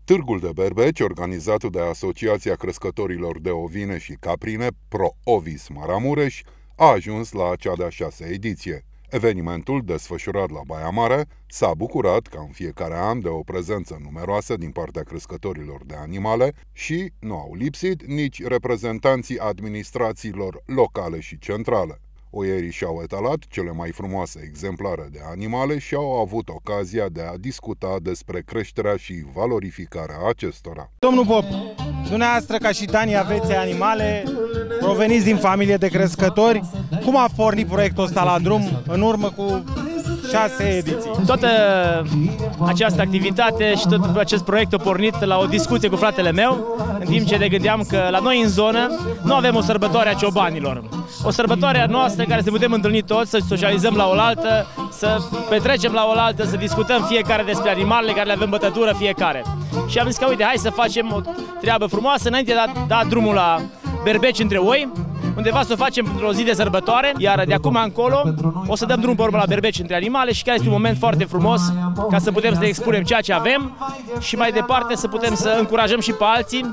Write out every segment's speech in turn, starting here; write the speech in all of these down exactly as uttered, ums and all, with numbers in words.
Târgul de Berbeci, organizat de Asociația Crescătorilor de Ovine și Caprine, Pro-Ovis Maramureș, a ajuns la cea de-a șasea ediție. Evenimentul, desfășurat la Baia Mare, s-a bucurat, ca în fiecare an, de o prezență numeroasă din partea crescătorilor de animale și nu au lipsit nici reprezentanții administrațiilor locale și centrale. Oierii și-au etalat cele mai frumoase exemplare de animale și au avut ocazia de a discuta despre creșterea și valorificarea acestora. Domnul Pop, dumneavoastră ca și Dani aveți animale, proveniți din familie de crescători. Cum a pornit proiectul ăsta la drum în urmă cu șase ediții? Toată această activitate și tot acest proiect a pornit la o discuție cu fratele meu, în timp ce ne gândeam că la noi în zonă nu avem o sărbătoare a ciobanilor. O sărbătoare a noastră în care să putem întâlni toți, să socializăm la oaltă, să petrecem la oaltă, să discutăm fiecare despre animalele care le avem bătătură fiecare. Și am zis că uite, hai să facem o treabă frumoasă înainte de a da drumul la berbeci între oi, undeva să o facem într-o zi de sărbătoare, iar de acum încolo o să dăm drumul pe urmă la berbeci între animale și chiar este un moment foarte frumos ca să putem să le expunem ceea ce avem și mai departe să putem să încurajăm și pe alții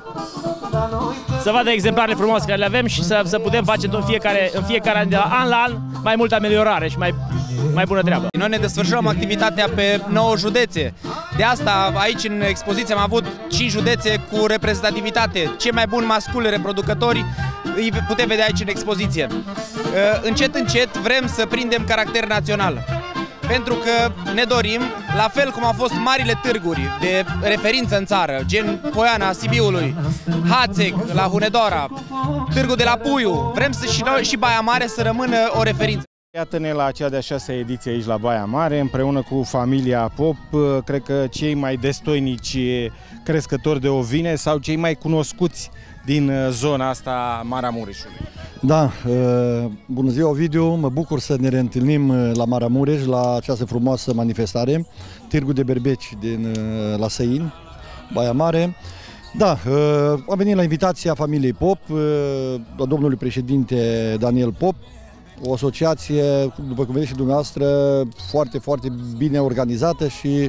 să vadă exemplarele frumoase care le avem și să, să putem face în fiecare, în fiecare an, de la an la an, mai multă ameliorare și mai, mai bună treabă. Noi ne desfășurăm activitatea pe nouă județe. De asta aici în expoziție am avut cinci județe cu reprezentativitate. Cei mai buni masculi reproducători îi putem vedea aici în expoziție. Încet, încet vrem să prindem caracter național. Pentru că ne dorim, la fel cum au fost marile târguri de referință în țară, gen Poiana Sibiului, Hațeg la Hunedoara, Târgul de la Puiu, vrem să și noi și Baia Mare să rămână o referință. Iată-ne la cea de-a șasea ediție aici la Baia Mare, împreună cu familia Pop, cred că cei mai destoinici crescători de ovine sau cei mai cunoscuți din zona asta Maramureșului. Da, bună ziua Ovidiu, mă bucur să ne reîntâlnim la Maramureș, la această frumoasă manifestare, Târgul de Berbeci din la Săin, Baia Mare. Da, am venit la invitația familiei Pop, a domnului președinte Daniel Pop, o asociație, după cum vedeți și dumneavoastră, foarte, foarte bine organizată și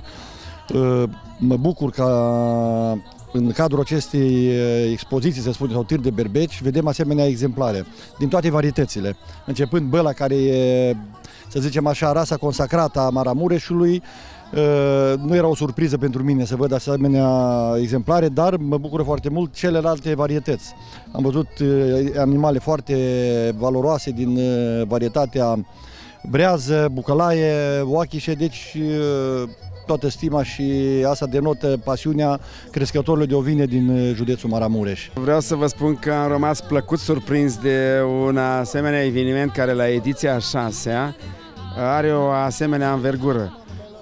mă bucur că în cadrul acestei expoziții, să spunem, sau tir de berbeci, vedem asemenea exemplare din toate varietățile. Începând băla care e, să zicem așa, rasa consacrată a Maramureșului, nu era o surpriză pentru mine să văd asemenea exemplare, dar mă bucură foarte mult celelalte varietăți. Am văzut animale foarte valoroase din varietatea brează, bucălaie, oachișe, deci toată stima și asta denotă pasiunea crescătorilor de ovine din județul Maramureș. Vreau să vă spun că am rămas plăcut surprins de un asemenea eveniment care la ediția a șasea are o asemenea învergură.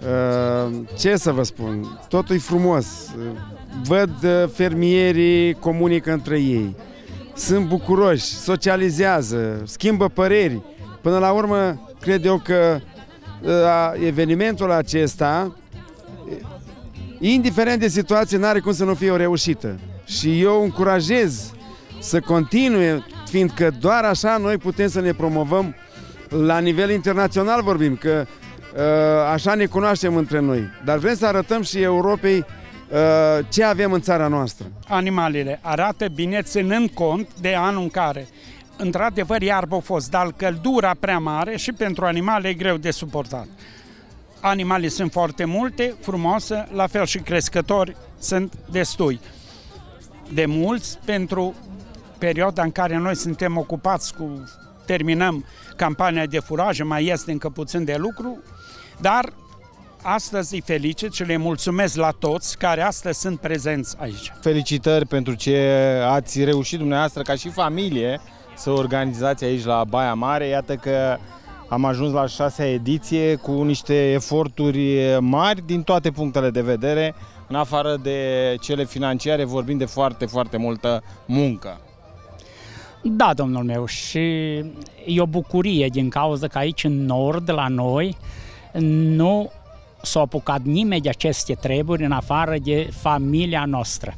Ce să vă spun? Totul e frumos. Văd fermierii comunică între ei. Sunt bucuroși, socializează, schimbă păreri. Până la urmă, cred eu că evenimentul acesta, indiferent de situație, n-are cum să nu fie o reușită. Și eu încurajez să continue, fiindcă doar așa noi putem să ne promovăm la nivel internațional, vorbim, că așa ne cunoaștem între noi. Dar vrem să arătăm și Europei ce avem în țara noastră. Animalele arată bine ținând cont de anul în care într-adevăr iarbă a fost, dar căldura prea mare și pentru animale e greu de suportat. Animalele sunt foarte multe, frumoase, la fel și crescători sunt destui. De mulți pentru perioada în care noi suntem ocupați cu, terminăm campania de furaje, mai este încă puțin de lucru, dar astăzi îi felicit și le mulțumesc la toți care astăzi sunt prezenți aici. Felicitări pentru ce ați reușit dumneavoastră ca și familie să organizați aici la Baia Mare. Iată că am ajuns la șasea ediție cu niște eforturi mari din toate punctele de vedere, în afară de cele financiare, vorbim de foarte, foarte multă muncă. Da, domnul meu, și e o bucurie din cauza că aici în nord, la noi, nu s-a apucat nimeni de aceste treburi în afară de familia noastră.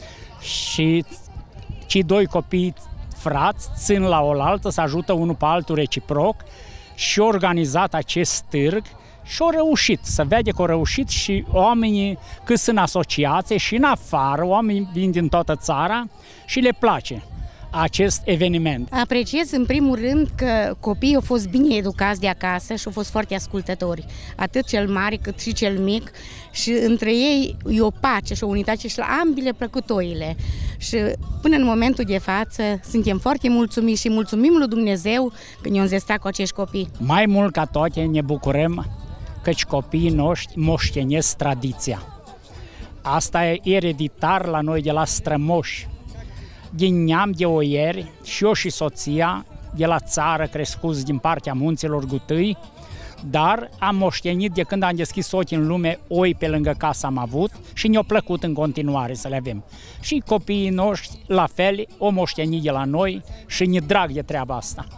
Și cei doi copii frați țin la oaltă, să ajută unul pe altul reciproc și organizat acest târg Și au reușit, să vede că au reușit și oamenii cât sunt în asociație și în afară, oamenii vin din toată țara și le place acest eveniment. Apreciez în primul rând că copiii au fost bine educați de acasă și au fost foarte ascultători, atât cel mare cât și cel mic, și între ei e o pace și o unitate și la ambele plăcutoile. Și până în momentul de față suntem foarte mulțumiți și mulțumim lui Dumnezeu că ne-au înzestrat cu acești copii. Mai mult ca toate ne bucurăm căci copiii noștri moștenesc tradiția. Asta e ereditar la noi de la strămoși. Din neam de oieri, și eu și soția, de la țară, crescuți din partea munților Gutâi, dar am moștenit de când am deschis ochii în lume, oi pe lângă casă am avut și ne-a plăcut în continuare să le avem. Și copiii noștri, la fel, o moștenit de la noi și ne drag de treaba asta.